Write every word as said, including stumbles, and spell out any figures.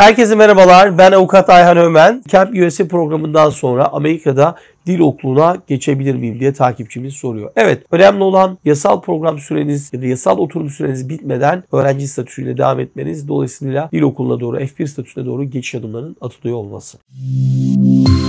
Herkese merhabalar. Ben Avukat Ayhan Ömen. Camp U S A programından sonra Amerika'da dil okuluna geçebilir miyim diye takipçimiz soruyor. Evet, önemli olan yasal program süreniz ya da yasal oturum süreniz bitmeden öğrenci statüsüyle devam etmeniz. Dolayısıyla dil okuluna doğru, F bir statüsüne doğru geçiş adımlarının atılıyor olması.